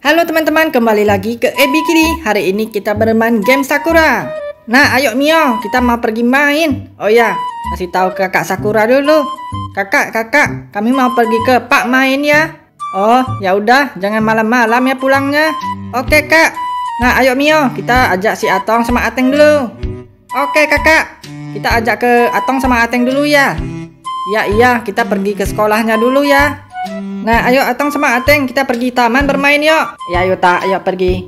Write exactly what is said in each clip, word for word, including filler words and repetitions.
Halo teman-teman, kembali lagi ke Ebi Kiri. Hari ini kita bermain game Sakura. Nah, ayo Mio, kita mau pergi main. Oh ya, kasih tahu ke Kak Sakura dulu. Kakak, kakak, kami mau pergi ke Pak main ya. Oh, ya udah, jangan malam-malam ya pulangnya. Oke Kak. Nah, ayo Mio, kita ajak si Atong sama Ateng dulu. Oke kakak, kita ajak ke Atong sama Ateng dulu ya. Ya iya, kita pergi ke sekolahnya dulu ya. Nah, ayo Atong sama Ateng, kita pergi taman bermain yuk. Ya ayo tak, ayo pergi.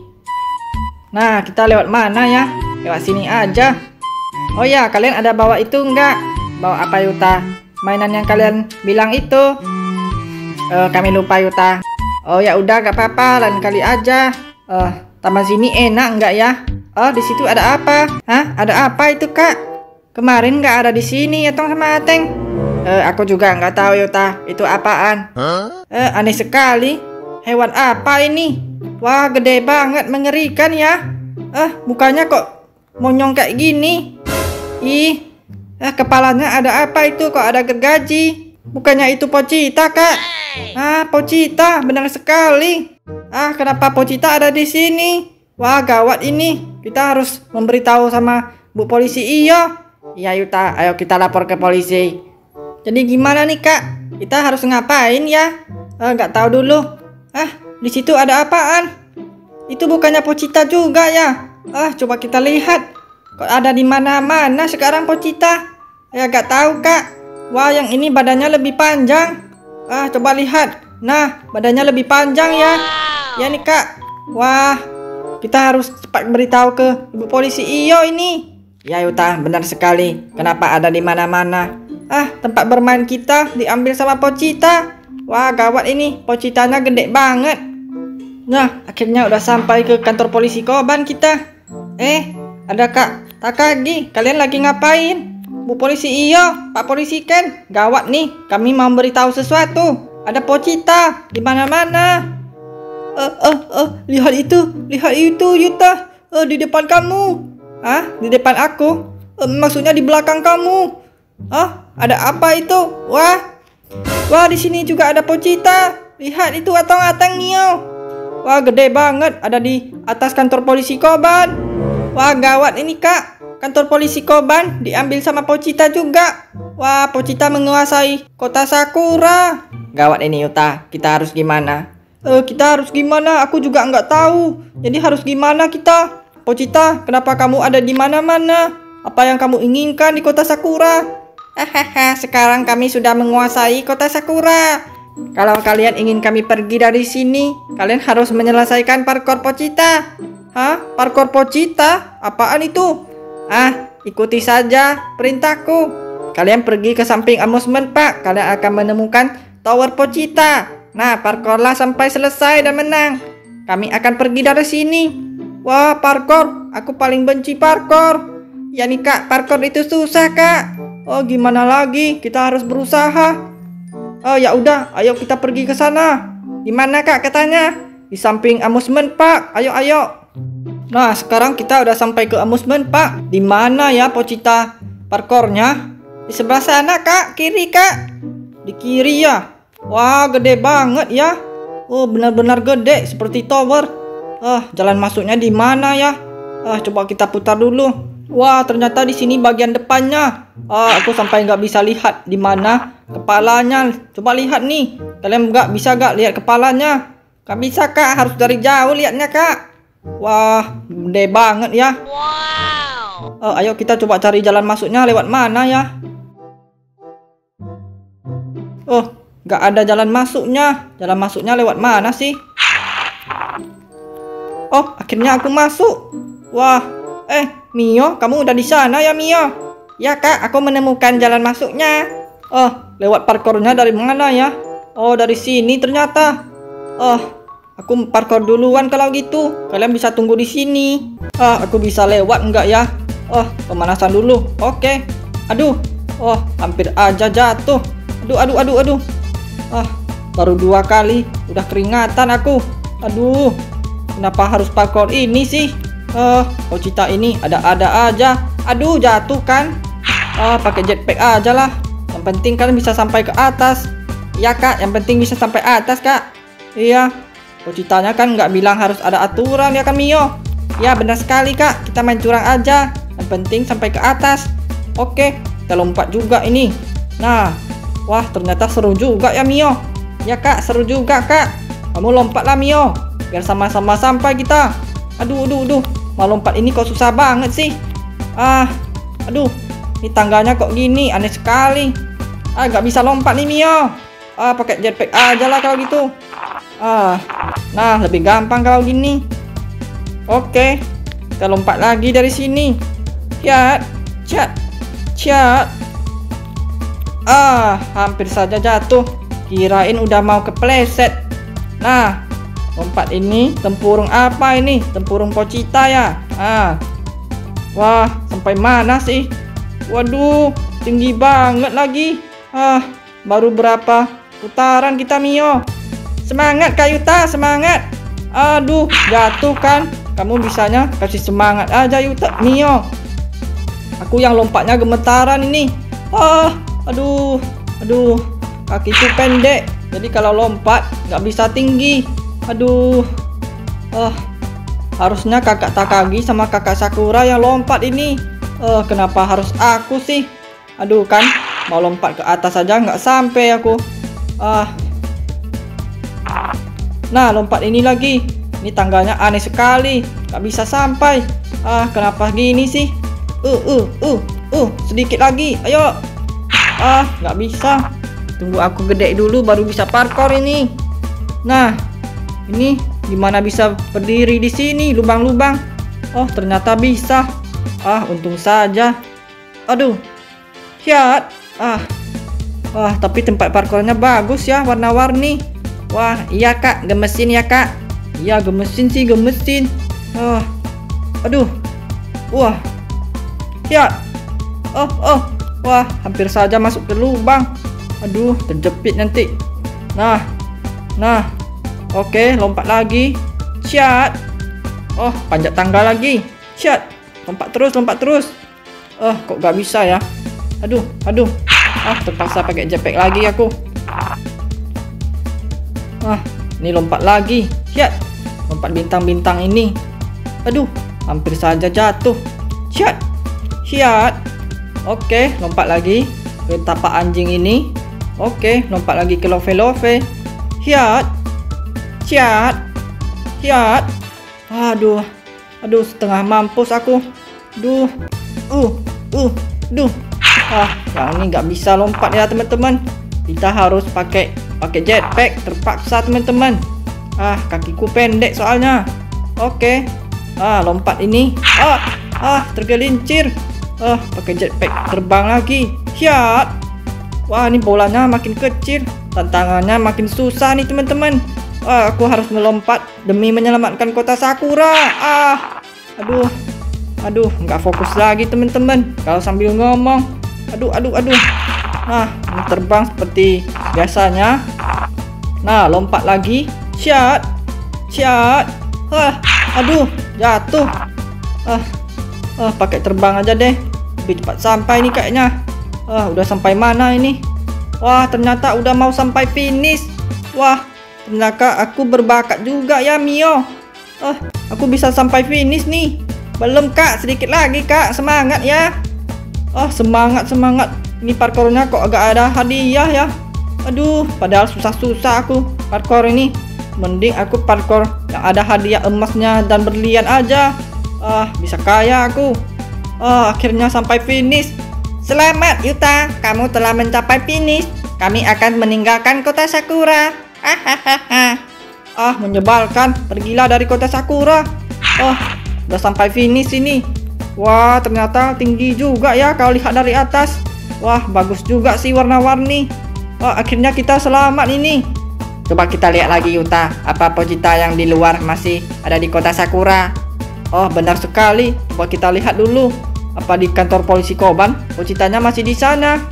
Nah, kita lewat mana ya? Lewat sini aja. Oh ya, kalian ada bawa itu enggak? Bawa apa Yuta? Mainan yang kalian bilang itu. Uh, kami lupa Yuta. Oh ya udah, gak apa-apa, lain kali aja. Uh, taman sini enak enggak ya? Oh, di situ ada apa? Hah? Ada apa itu kak? Kemarin nggak ada di sini Atong sama Ateng. Uh, aku juga nggak tahu Yuta, itu apaan? Huh? Uh, aneh sekali. Hewan apa ini? Wah, gede banget, mengerikan ya. Eh, uh, mukanya kok monyong kayak gini. Ih, eh, kepalanya ada apa itu? Kok ada gergaji? Bukannya itu Pochita, Kak? Ah, Pochita, benar sekali. Ah, kenapa Pochita ada di sini? Wah, gawat ini. Kita harus memberitahu sama Bu Polisi iyo. Iya Yuta, ayo kita lapor ke polisi. Jadi gimana nih Kak? Kita harus ngapain ya? Eh, nggak tahu dulu. Ah, di situ ada apaan? Itu bukannya Pochita juga ya? Ah, coba kita lihat. Kok ada di mana-mana sekarang Pochita? Ya nggak tahu Kak. Wah, yang ini badannya lebih panjang. Ah, coba lihat. Nah, badannya lebih panjang ya. Ya nih Kak. Wah, kita harus cepat beritahu ke Ibu Polisi iyo ini. Ya Yuta, benar sekali. Kenapa ada di mana-mana? Ah, tempat bermain kita diambil sama Pochita. Wah, gawat ini. Pochitanya gede banget. Nah, akhirnya udah sampai ke kantor polisi Koban kita. Eh, ada Kak Takagi. Kalian lagi ngapain? Bu Polisi iyo, Pak Polisi Ken. Gawat nih, kami mau beritahu sesuatu. Ada Pochita di mana-mana. Eh, eh, eh, lihat itu, lihat itu Yuta. Eh, di depan kamu. Hah? Di depan aku? Eh, maksudnya di belakang kamu. Hah? Ada apa itu? Wah. Wah, di sini juga ada Pochita. Lihat itu Atong Ateng Mio. Wah, gede banget. Ada di atas kantor polisi Koban. Wah, gawat ini Kak. Kantor polisi Koban diambil sama Pochita juga. Wah, Pochita menguasai kota Sakura. Gawat ini Yuta. Kita harus gimana? Eh, kita harus gimana? Aku juga nggak tahu. Jadi harus gimana kita? Pochita, kenapa kamu ada di mana-mana? Apa yang kamu inginkan di kota Sakura? Hahaha, sekarang kami sudah menguasai kota Sakura. Kalau kalian ingin kami pergi dari sini, kalian harus menyelesaikan parkour Pochita. Hah? Parkour Pochita? Apaan itu? Ah, ikuti saja perintahku. Kalian pergi ke samping amusement park. Kalian akan menemukan tower Pochita. Nah, parkourlah sampai selesai dan menang. Kami akan pergi dari sini. Wah, parkour. Aku paling benci parkour. Ya nih Kak, parkour itu susah Kak. Oh, gimana lagi? Kita harus berusaha. Oh, ya udah, ayo kita pergi ke sana. Di mana Kak katanya? Di samping amusement park. Ayo, ayo. Nah, sekarang kita udah sampai ke amusement park. Di mana ya Pochita parkournya? Di sebelah sana Kak, kiri Kak. Di kiri ya. Wah, gede banget ya. Oh, benar-benar gede seperti tower. Ah, jalan masuknya di mana ya? Ah, coba kita putar dulu. Wah, ternyata di sini bagian depannya. Ah, aku sampai nggak bisa lihat di mana kepalanya. Coba lihat nih. Kalian nggak bisa nggak lihat kepalanya? Nggak bisa Kak, harus dari jauh lihatnya Kak. Wah, gede banget ya. Wow. Oh, ayo kita coba cari jalan masuknya lewat mana ya? Oh, nggak ada jalan masuknya. Jalan masuknya lewat mana sih? Oh, akhirnya aku masuk. Wah, eh, Mio, kamu udah di sana ya Mio? Ya Kak, aku menemukan jalan masuknya. Oh, lewat parkournya dari mana ya? Oh, dari sini ternyata. Oh, aku parkour duluan kalau gitu. Kalian bisa tunggu di sini. Ah, aku bisa lewat enggak ya? Oh, pemanasan dulu. Oke. Aduh. Oh, hampir aja jatuh. Aduh, aduh, aduh, aduh. Ah, baru dua kali. Udah keringatan aku. Aduh. Kenapa harus parkour ini sih? Eh, uh, Pochita ini ada-ada aja. Aduh, jatuh kan? Ah, uh, pakai jetpack aja lah. Yang penting kan bisa sampai ke atas. Iya Kak, yang penting bisa sampai atas Kak. Iya. Pocitanya kan nggak bilang harus ada aturan ya kan Mio? Ya benar sekali kak, kita main curang aja. Yang penting sampai ke atas. Oke, kita lompat juga ini. Nah, wah ternyata seru juga ya Mio. Ya kak, seru juga kak. Kamu lompatlah Mio, biar sama-sama sampai kita. Aduh, aduh, aduh. Mau lompat ini kok susah banget sih. Ah, aduh. Ini tangganya kok gini, aneh sekali. Ah, nggak bisa lompat nih Mio. Ah, pakai jetpack aja lah kalau gitu. Ah, nah lebih gampang kalau gini. Oke, kita lompat lagi dari sini. Cat, cat, cat. Ah, hampir saja jatuh. Kirain udah mau kepleset. Nah, lompat ini tempurung apa ini? Tempurung Pochita ya. Ah, wah, sampai mana sih? Waduh, tinggi banget lagi. Ah, baru berapa putaran kita Mio? Semangat Kak Yuta, semangat. Aduh, jatuh kan? Kamu bisanya kasih semangat aja Yuta, Mio. Aku yang lompatnya gemetaran ini. Ah, aduh, aduh, kakiku pendek. Jadi kalau lompat nggak bisa tinggi. Aduh, ah, harusnya kakak Takagi sama kakak Sakura yang lompat ini. Eh, kenapa harus aku sih? Aduh kan, mau lompat ke atas aja nggak sampai aku. Ah, nah lompat ini lagi. Ini tangganya aneh sekali, nggak bisa sampai. Ah, kenapa gini sih? Uh, uh, uh, uh, sedikit lagi, ayo. Ah, nggak bisa. Tunggu aku gede dulu baru bisa parkour ini. Nah, ini gimana bisa berdiri di sini, lubang-lubang? Oh, ternyata bisa. Ah, untung saja. Aduh, lihat. Ah, wah, tapi tempat parkournya bagus ya, warna-warni. Wah, iya kak, gemesin ya kak. Iya, gemesin sih, gemesin. Ah, aduh, wah, lihat. Oh, oh, wah, hampir saja masuk ke lubang. Aduh, terjepit nanti. Nah, nah, oke, lompat lagi. Ciat. Oh, panjat tangga lagi. Ciat. Lompat terus, lompat terus. Oh, kok gak bisa ya? Aduh, aduh. Ah, terpaksa pakai jetpack lagi aku. Ah, ini lompat lagi. Ciat. Lompat bintang-bintang ini. Aduh, hampir saja jatuh. Ciat. Ciat. Oke, lompat lagi ke tapak anjing ini. Oke, lompat lagi ke love-love. Ciat. Ciat. Ciat. Aduh. Aduh, setengah mampus aku. Duh. Uh, uh, duh. Ah, yang ini nggak bisa lompat ya, teman-teman. Kita harus pakai pakai jetpack terpaksa, teman-teman. Ah, kakiku pendek soalnya. Oke. Ah, lompat ini. Ah, ah, tergelincir. Ah, pakai jetpack terbang lagi. Hiat. Wah, ini bolanya makin kecil. Tantangannya makin susah nih, teman-teman. Ah, aku harus melompat demi menyelamatkan kota Sakura. Ah, aduh, aduh, nggak fokus lagi teman-teman. Kalau sambil ngomong, aduh, aduh, aduh. Nah, ini terbang seperti biasanya. Nah, lompat lagi. Shot, shot. Ah, aduh, jatuh. Ah, ah, pakai terbang aja deh. Lebih cepat sampai nih kayaknya. Ah, udah sampai mana ini? Wah, ternyata udah mau sampai finish. Wah. Ternyata aku berbakat juga ya Mio. Oh, aku bisa sampai finish nih. Belum kak, sedikit lagi kak. Semangat ya. Oh, semangat semangat. Ini parkournya kok agak ada hadiah ya. Aduh, padahal susah-susah aku parkour ini. Mending aku parkour yang ada hadiah emasnya dan berlian aja. Ah, bisa kaya aku. Ah, akhirnya sampai finish. Selamat Yuta, kamu telah mencapai finish. Kami akan meninggalkan kota Sakura. Hahaha. Ah, menyebalkan. Pergilah dari kota Sakura. Oh, udah sampai finish ini. Wah, ternyata tinggi juga ya kalau lihat dari atas. Wah, bagus juga sih warna-warni. Oh, akhirnya kita selamat ini. Coba kita lihat lagi Yuta. Apa Pochita yang di luar masih ada di kota Sakura? Oh, benar sekali. Coba kita lihat dulu. Apa di kantor polisi Koban Pochitanya masih di sana?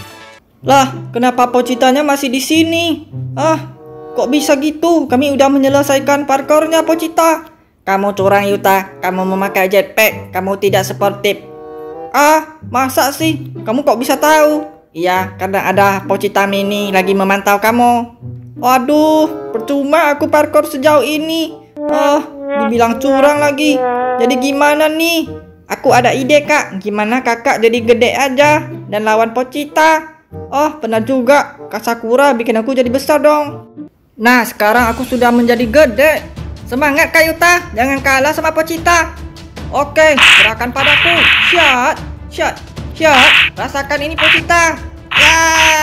Lah, kenapa Pochitanya masih di sini? Ah, kok bisa gitu? Kami udah menyelesaikan parkournya Pochita. Kamu curang Yuta, kamu memakai jetpack, kamu tidak sportif. Ah, masa sih? Kamu kok bisa tahu? Iya, karena ada Pochita Mini lagi memantau kamu. Waduh, percuma aku parkour sejauh ini. Oh, dibilang curang lagi. Jadi gimana nih? Aku ada ide, Kak. Gimana kakak jadi gede aja dan lawan Pochita? Oh, benar juga. Kak Sakura bikin aku jadi besar dong. Nah, sekarang aku sudah menjadi gede. Semangat, Kak Yuta. Jangan kalah sama Pochita. Oke, gerakan padaku. Shot, shot, shot. Rasakan ini, Pochita. Ya.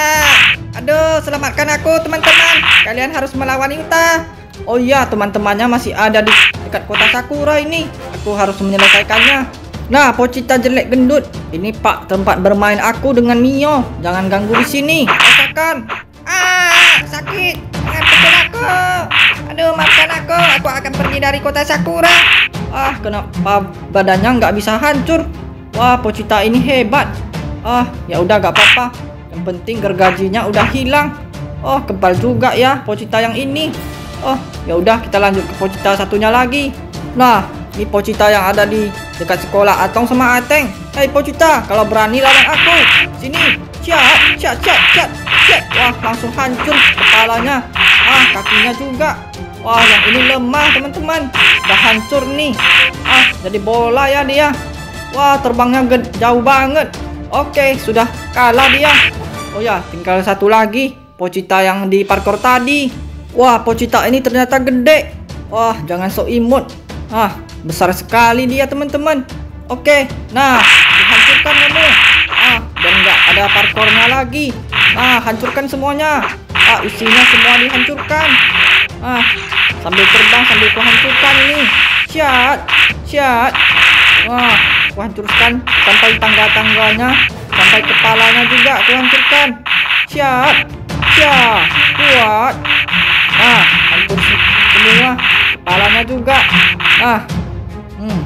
Aduh, selamatkan aku, teman-teman. Kalian harus melawan Yuta. Oh iya, teman-temannya masih ada di dekat kota Sakura ini. Aku harus menyelesaikannya. Nah, Pochita jelek gendut. Ini Pak tempat bermain aku dengan Mio. Jangan ganggu di sini. Rasakan. Ah, sakit. Jangan pukul aku. Aduh, maafkan aku. Aku akan pergi dari kota Sakura. Ah, kenapa badannya nggak bisa hancur? Wah, Pochita ini hebat. Ah, ya udah nggak apa-apa. Yang penting gergajinya udah hilang. Oh, kebal juga ya Pochita yang ini. Oh, ya udah kita lanjut ke Pochita satunya lagi. Nah, ini Pochita yang ada di dekat sekolah Atong sama Ateng. Hei Pochita, kalau berani lawan aku. Sini. Cat, cat, cat, cat, cat. Wah, langsung hancur kepalanya. Ah, kakinya juga. Wah, yang ini lemah teman-teman. Udah hancur nih. Ah, jadi bola ya dia. Wah, terbangnya jauh banget. Oke, sudah kalah dia. Oh ya, tinggal satu lagi. Pochita yang di parkour tadi. Wah, Pochita ini ternyata gede. Wah, jangan sok imut. Ah, besar sekali dia teman-teman. Oke, nah, dihancurkan kamu. Ah, dan nggak ada parkournya lagi. Ah, hancurkan semuanya. Ah, isinya semua dihancurkan. Ah, sambil terbang sambil kuhancurkan ini. Shot, shot. Wah, kuhancurkan sampai tangga-tangganya, sampai kepalanya juga kuhancurkan. Shot, shot, kuat. Nah, hancur semua kepalanya juga. Nah, hmm.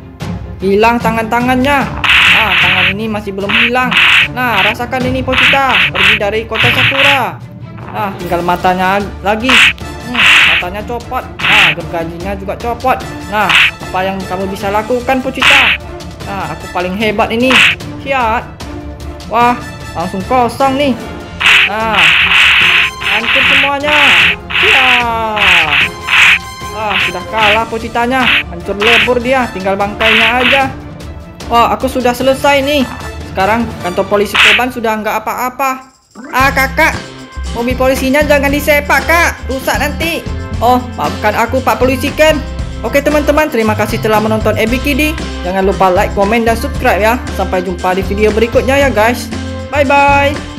hilang tangan-tangannya. Ah, tangan ini masih belum hilang. Nah, rasakan ini Pochita pergi dari kota Sakura. Nah, tinggal matanya lagi. Hmm, matanya copot. Nah, gergajinya juga copot. Nah, apa yang kamu bisa lakukan Pochita? Nah, aku paling hebat ini. Siap. Wah, langsung kosong nih. Nah, hancur semuanya. Ya. Ah, sudah kalah Pochitanya. Hancur lebur dia, tinggal bangkainya aja. Wah, aku sudah selesai nih. Sekarang kantor polisi Koban sudah nggak apa-apa. Ah, kakak, mobil polisinya jangan disepak, Kak. Rusak nanti. Oh, maafkan aku, Pak Polisi Ken. Oke teman-teman, terima kasih telah menonton Ebikidi. Jangan lupa like, komen, dan subscribe ya. Sampai jumpa di video berikutnya ya guys. Bye-bye.